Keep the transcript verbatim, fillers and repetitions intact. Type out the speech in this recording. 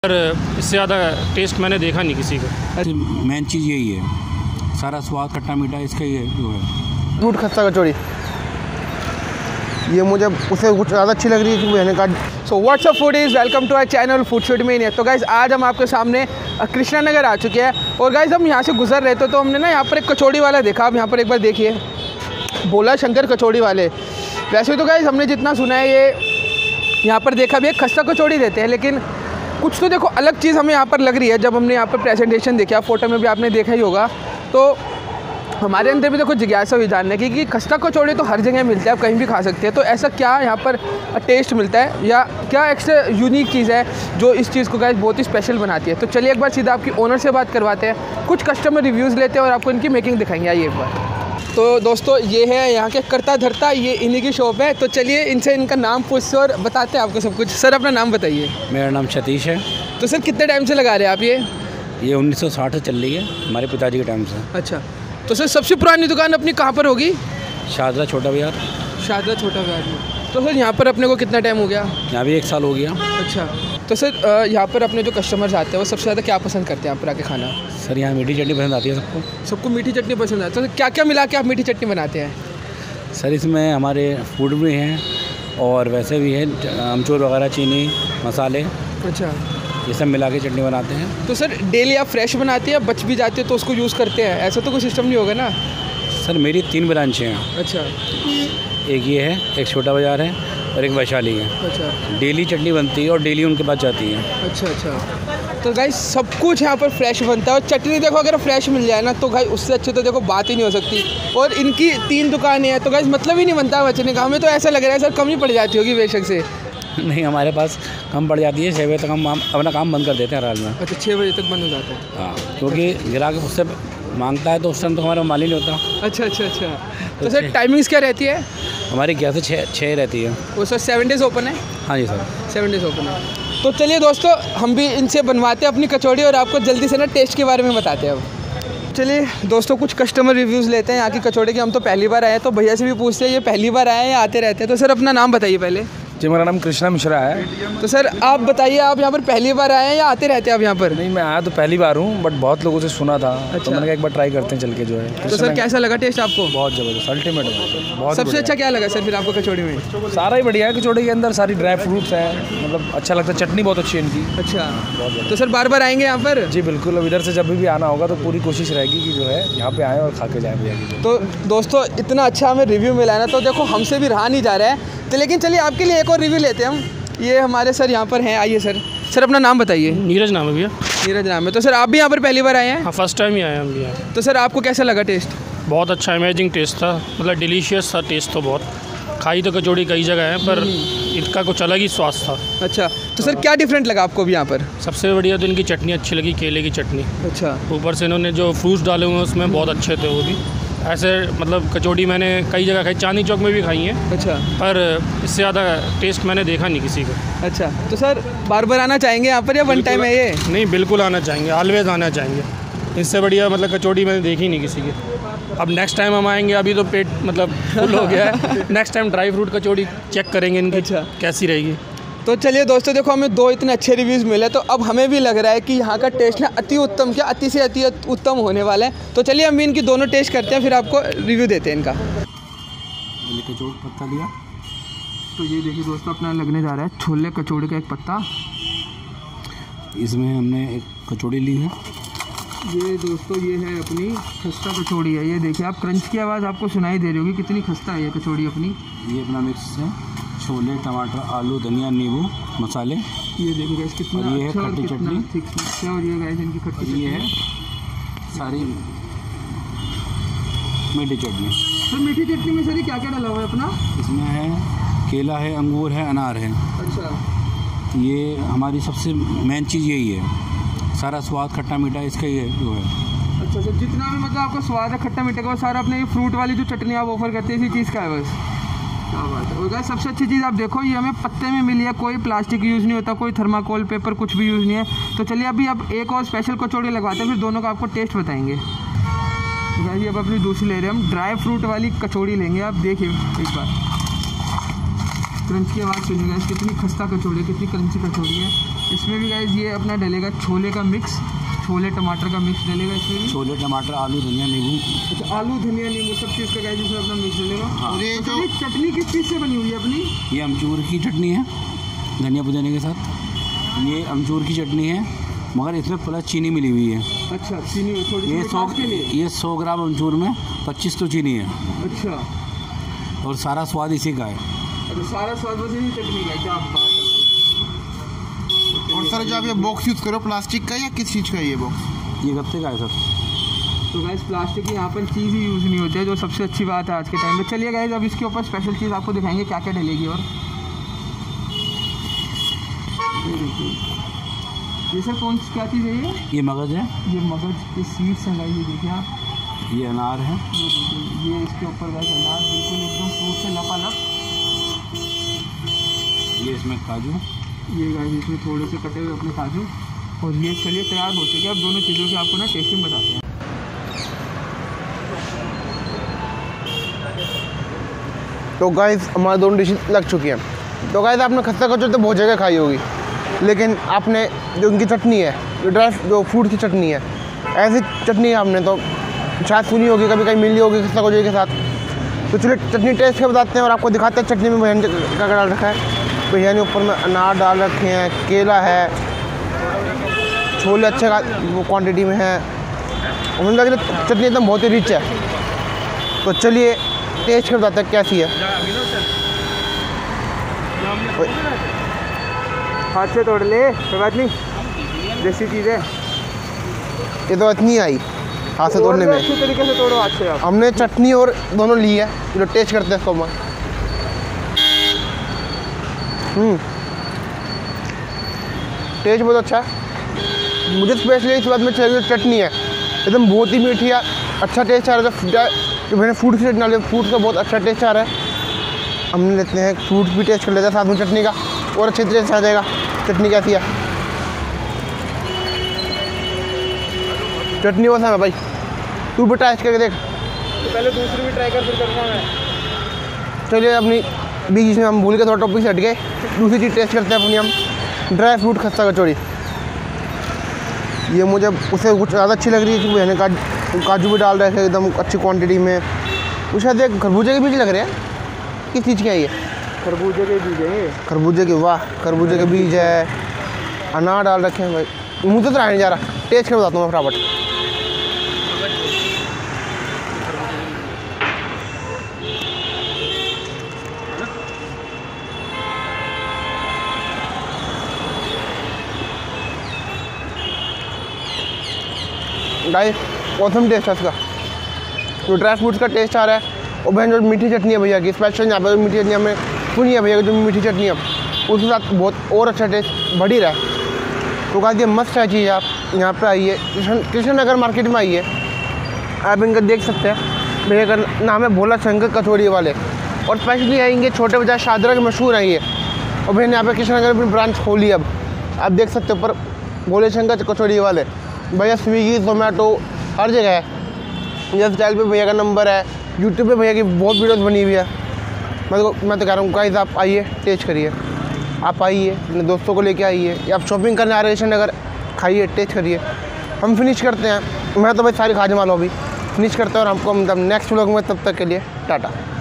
पर इससे ज़्यादा टेस्ट मैंने देखा नहीं किसी का। मेन चीज़ यही है, सारा स्वाद खट्टा मीठा इसका ही है जो है। दूध खस्ता कचौड़ी ये मुझे उससे कुछ ज़्यादा अच्छी लग रही है कि मैंने कहा। So what's foodies, welcome to our channel फूडशूड मेनिया। तो गाइस आज हम आपके सामने कृष्णा नगर आ चुके हैं और गाइस हम यहाँ से गुजर रहे थे तो हमने ना यहाँ पर एक कचौड़ी वाला देखा। आप यहाँ पर एक बार देखिए, भोला शंकर कचौड़ी वाले। वैसे तो गाइस हमने जितना सुना है ये यहाँ पर देखा भी एक खस्ता कचौड़ी देते हैं, लेकिन कुछ तो देखो अलग चीज़ हमें यहाँ पर लग रही है। जब हमने यहाँ पर प्रेजेंटेशन देखा, फ़ोटो में भी आपने देखा ही होगा, तो हमारे अंदर भी देखो जिज्ञासा हुई जानने की कि खस्ता कचौड़ी तो हर जगह मिलता है, आप कहीं भी खा सकते हैं। तो ऐसा क्या यहाँ पर टेस्ट मिलता है या क्या एक्स्ट्रा यूनिक चीज़ है जो इस चीज़ को गाइस बहुत ही स्पेशल बनाती है। तो चलिए एक बार सीधा आपकी ओनर से बात करवाते हैं, कुछ कस्टमर रिव्यूज़ लेते हैं और आपको इनकी मेकिंग दिखाएंगे। आइए एक बार। तो दोस्तों ये है यहाँ के करता धरता, ये इन्हीं की शॉप है। तो चलिए इनसे इनका नाम पूछते और बताते हैं आपको सब कुछ। सर अपना नाम बताइए। मेरा नाम सतीश है। तो सर कितने टाइम से लगा रहे हैं आप ये? ये उन्नीस सौ साठ से चल रही है, हमारे पिताजी के टाइम से। अच्छा, तो सर सबसे पुरानी दुकान अपनी कहाँ पर होगी? शादरा छोटा बाजार। शादरा छोटा बाजार में। तो सर यहाँ पर अपने को कितना टाइम हो गया? यहाँ भी एक साल हो गया। अच्छा, तो सर यहाँ पर अपने जो कस्टमर्स आते हैं वो सबसे ज़्यादा क्या पसंद करते हैं यहाँ पर आके खाना? सर यहाँ मीठी चटनी पसंद आती है सबको। सबको मीठी चटनी पसंद आती है। तो क्या क्या मिला के आप मीठी चटनी बनाते हैं? सर इसमें हमारे फूड भी हैं और वैसे भी है, अमचूर वगैरह, चीनी, मसाले, अच्छा ये सब मिला के चटनी बनाते हैं। तो सर डेली आप फ्रेश बनाते हैं, बच भी जाती है तो उसको यूज़ करते हैं, ऐसा तो कोई सिस्टम नहीं होगा ना? सर मेरी तीन ब्रांचें हैं। अच्छा, एक ये है, एक छोटा बाज़ार है और एक वैशाली है। अच्छा, डेली चटनी बनती है और डेली उनके पास जाती है। अच्छा अच्छा। तो गाइस सब कुछ यहाँ पर फ्रेश बनता है और चटनी देखो अगर फ्रेश मिल जाए ना तो भाई उससे अच्छी तो देखो बात ही नहीं हो सकती। और इनकी तीन दुकानें हैं तो गाइस मतलब ही नहीं बनता बचने का। हमें तो ऐसा लग रहा है सर कम ही पड़ जाती होगी बेशक से। नहीं, हमारे पास कम पड़ जाती है, छः बजे तक हम अपना काम बंद कर देते हैं हर हाल में। अच्छा, छः बजे तक बंद हो जाता है? हाँ, क्योंकि ग्राहक उससे मांगता है तो उस टाइम तो हमारा माल ही नहीं होता। अच्छा अच्छा अच्छा। तो सर टाइमिंग्स क्या रहती है हमारी? क्या से छः छः रहती है। वो सर सेवन डेज़ ओपन है? हाँ जी सर, सेवन डेज़ ओपन है। तो चलिए दोस्तों हम भी इनसे बनवाते हैं अपनी कचौड़ी और आपको जल्दी से ना टेस्ट के बारे में बताते हैं अब। चलिए दोस्तों कुछ कस्टमर रिव्यूज़ लेते हैं यहाँ की कचौड़ी की। हम तो पहली बार आए हैं तो भैया से भी पूछते हैं ये पहली बार आए हैं या आते रहते हैं। तो सर अपना नाम बताइए पहले। जी, मेरा नाम कृष्णा मिश्रा है। तो सर आप बताइए आप यहाँ पर पहली बार आए हैं या आते रहते हैं आप यहाँ पर? नहीं, मैं आया तो पहली बार हूँ बट बहुत लोगों से सुना था। अच्छा। तो मैंने कहा एक बार ट्राई करते हैं चल के जो है। तो सर कैसा लगा टेस्ट आपको? बहुत ज़बरदस्त, अल्टीमेट है। बहुत सबसे अच्छा क्या लगा सर फिर आपको कचौड़ी में? सारा ही बढ़िया है। कचौड़ी के अंदर सारी ड्राई फ्रूट्स हैं, मतलब अच्छा लगता है। चटनी बहुत अच्छी है इनकी। अच्छा, तो सर बार बार आएंगे यहाँ पर? जी बिल्कुल, अब इधर से जब भी आना होगा तो पूरी कोशिश रहेगी कि जो है यहाँ पे आएँ और खा के जाएँ भैया की। तो दोस्तों इतना अच्छा हमें रिव्यू मिला ना तो देखो हमसे भी रहा नहीं जा रहा है। तो लेकिन चलिए आपके लिए एक और रिव्यू लेते हैं हम। ये हमारे सर यहाँ पर हैं, आइए सर। सर अपना नाम बताइए। नीरज नाम है भैया। नीरज नाम है। तो सर आप भी यहाँ पर पहली बार आए हैं? हाँ, फर्स्ट टाइम ही आए हम भी यहाँ। तो सर आपको कैसा लगा टेस्ट? बहुत अच्छा अमेजिंग टेस्ट था, मतलब डिलीशियस था टेस्ट तो बहुत। खाई तो कचौड़ी कई जगह है पर इसका कुछ अलग ही स्वाद था। अच्छा, तो सर क्या डिफरेंट लगा आपको भी यहाँ पर? सबसे बढ़िया तो इनकी चटनी अच्छी लगी, केले की चटनी। अच्छा, ऊपर से इन्होंने जो फ्रूट्स डाले हुए हैं उसमें बहुत अच्छे थे वो भी। ऐसे मतलब कचौड़ी मैंने कई जगह खाई, चांदनी चौक में भी खाई है। अच्छा, पर इससे ज़्यादा टेस्ट मैंने देखा नहीं किसी का। अच्छा, तो सर बार बार आना चाहेंगे यहाँ पर या वन टाइम है ये? नहीं, बिल्कुल आना चाहेंगे, ऑलवेज़ आना चाहेंगे। इससे बढ़िया मतलब कचौड़ी मैंने देखी नहीं किसी की। अब नेक्स्ट टाइम हम आएंगे, अभी तो पेट मतलब फुल हो गया है। Next time dry fruit kachori check करेंगे इनकी। अच्छा, कैसी रहेगी। तो चलिए दोस्तों देखो हमें दो इतने अच्छे रिव्यूज़ मिले तो अब हमें भी लग रहा है कि यहाँ का टेस्ट ना अति उत्तम, क्या अति से अति उत्तम होने वाला है। तो चलिए हम भी इनकी दोनों टेस्ट करते हैं फिर आपको रिव्यू देते हैं इनका। कचौड़ी पत्ता लिया तो ये देखिए दोस्तों अपना लगने जा रहा है छोले कचौड़ी का एक पत्ता। इसमें हमने एक कचौड़ी ली है। ये दोस्तों ये है अपनी खस्ता कचौड़ी है। ये देखिए आप क्रंच की आवाज़ आपको सुनाई दे रही होगी, कितनी खस्ता है ये कचौड़ी अपनी। ये अपना मिक्स है, छोले, टमाटर, आलू, धनिया, नींबू, मसाले। ये देखिए गैस कितना ये है अच्छा खट्टी चटनी। ठीक है, और ये गैस इनकी खट्टी ये है सारी मीठी चटनी। सर मीठी चटनी में सर क्या क्या डाला हुआ है अपना? इसमें है केला है, अंगूर है, अनार है। अच्छा, ये हमारी सबसे मेन चीज़ यही है, सारा स्वाद खट्टा मीठा इसका ही है जो है। अच्छा सर, जितना भी मतलब आपका स्वाद है खट्टा मीठे का वो सारा अपने ये फ्रूट वाली जो चटनी आप ऑफर करते हैं इसी चीज़ का है बस। क्या बात है। और गाइस सबसे अच्छी चीज़ आप देखो ये हमें पत्ते में मिली है, कोई प्लास्टिक यूज़ नहीं होता, कोई थर्माकोल पेपर कुछ भी यूज़ नहीं है। तो चलिए अभी अब एक और स्पेशल कचौड़ी लगवाते हैं फिर दोनों का आपको टेस्ट बताएंगे। गाइस अब अपनी दूसरी ले रहे हैं हम, ड्राई फ्रूट वाली कचौड़ी लेंगे। आप देखिए एक बार क्रंच की आवाज़ सुनिएगा, कितनी खस्ता कचौड़ी है, कितनी क्रंची कचौड़ी है। इसमें भी गाइस ये अपना डलेगा छोले का मिक्स, छोले टमाटर का मिक्स डलेगा इसमें भी। छोले टमाटर आलू धनिया नींबू। अच्छा, आलू धनिया नींबू सब चीज़ का गाइस इसमें अपना मिक्स डलेगा। हाँ। और ये जो चटनी किस चीज़ से बनी हुई है अपनी? ये अमचूर की चटनी है धनिया पुदीने के साथ। ये अमचूर की चटनी है मगर इसमें प्लस चीनी मिली हुई है। अच्छा, चीनी थोड़ी ये सौ ये सौ ग्राम अमचूर में पच्चीस तो चीनी है। अच्छा, और सारा स्वाद इसी का है। अच्छा, सारा स्वाद बस इसी चटनी का। क्या बात है। और सर जो आप ये बॉक्स यूज़ करो प्लास्टिक का या किस चीज़ का ये बॉक्स? ये गत्ते का है सर। तो गाइस प्लास्टिक की यहाँ पर चीज़ ही यूज़ नहीं होती है, जो सबसे अच्छी बात है आज के टाइम में। चलिए गाइस अब इसके ऊपर स्पेशल चीज़ आपको दिखाएंगे क्या क्या डलेगी। और ये सर कौन सी क्या चीज़ है ये? ये मगज है। ये मगज के सीड्स हैं गाइस, ये देखिए आप। ये अनार है। ये देखिए ये इसके ऊपर गाइस अनार बिल्कुल एकदम फ्रूट से लपालप। ये इसमें काजू। ये गाइस इसमें थोड़े से कटे हुए अपने काजू। और ये चलिए तैयार हो चुके हैं। अब दोनों चीज़ों की आपको ना टेस्टिंग बताते हैं। तो गाइस हमारे दोनों डिशेज लग चुकी हैं। तो गाइस आपने खस्ता कचौरी तो बहुत जगह खाई होगी, लेकिन आपने जो उनकी चटनी है, जो ड्राई जो फ्रूट की चटनी है, ऐसी चटनी आपने तो शायद सुनी होगी, कभी कहीं मिली होगी खस्ता कचौरी के साथ। तो चलिए चटनी टेस्ट के बताते हैं और आपको दिखाते हैं चटनी में भैया ने क्या डाल रखा है। भैया ने ऊपर में अनार डाल रखे हैं, केला है, छोले अच्छे वो क्वान्टिटी में है, और मुझे लग रहा है चटनी एकदम बहुत ही रिच है। तो चलिए टेस्ट के बताते हैं कैसी है। हाथ से तोड़ ले, कोई बात नहीं, जैसी चीज़ है। ये तो इतनी आई हाथ से तोड़ने में। अच्छी तरीके से तोड़ो हाथ से आप। हमने चटनी और दोनों ली है, जो टेस्ट करते हैं इसको। हम्म टेस्ट बहुत अच्छा है। मुझे स्पेशली इस बात में चाहिए चटनी है एकदम बहुत ही मीठी है, अच्छा टेस्ट आ रहा है। जो मैंने फ्रूट की चटनी डाली, फ्रूट का बहुत अच्छा टेस्ट आ रहा है। हमने लेते हैं फ्रूट भी टेस्ट कर लेते हैं साथ में चटनी का, और अच्छे तरीके से आ जाएगा चटनी कैसी है। चटनी वैसा है भाई, तू भी टेस्ट करके देख। तो पहले दूसरी भी ट्राई कर, फिर करूँगा मैं। चलिए अपनी बीच में हम भूल के थोड़ा टॉपिक से हट गए, दूसरी चीज़ टेस्ट करते हैं अपनी हम। ड्राई फ्रूट खस्ता कचौरी, ये मुझे उससे कुछ ज़्यादा अच्छी लग रही है क्योंकि मैंने काजू काजू भी डाल रहे थे एकदम अच्छी क्वांटिटी में। वो शायद एक खरबूजे के बीज लग रहे हैं, किस चीज़ के है ये? खरबूजे के बीज है ये। खरबूजे के, वाह खरबूजे के बीज है, अनार डाल रखे हैं भाई। मुँह से तो रहा नहीं जा रहा, टेस्ट कर बताता हूँ मैं फटाफट। गाइस ऑसम टेस्ट है इसका, जो ड्राई फ्रूट्स का टेस्ट आ रहा है। और बहन जो मीठी चटनी है भैया की, स्पेशल यहाँ पर मीठी चटनी हमें सुनी है भैया की, जो मीठी चटनी है उसके साथ बहुत और अच्छा टेस्ट बढ़ ही रहा है। तो गाइस ये मस्त है चीज़, आप यहाँ पे आइए, कृष्ण कृष्ण नगर मार्केट में आइए, आप इनका देख सकते हैं। भैया का नाम है भोला शंकर कचौड़ी वाले, और स्पेशली आएंगे छोटे बाजार शादरा के मशहूर हैं ये। और भैया ने यहाँ पे कृष्ण नगर में ब्रांच खोली, अब आप देख सकते हो ऊपर भोले शंकर कचौड़ी वाले। भैया स्विगी जोमेटो हर जगह है। जैसे चैनल पे भैया का नंबर है, यूट्यूब पे भैया की बहुत वीडियोस बनी हुई है। मैं तो मैं तो कह रहा हूँ गाइस आप आइए, टेस्ट करिए, आप आइए अपने दोस्तों को लेके आइए, या आप शॉपिंग करने आ रहे हैं कृष्ण नगर, खाइए टेस्ट करिए। हम फिनिश करते हैं, मैं तो भाई सारी खा जमा लो अभी, फिनिश करते हैं और हमको मतलब नेक्स्ट व्लॉग में, तब तक के लिए टाटा।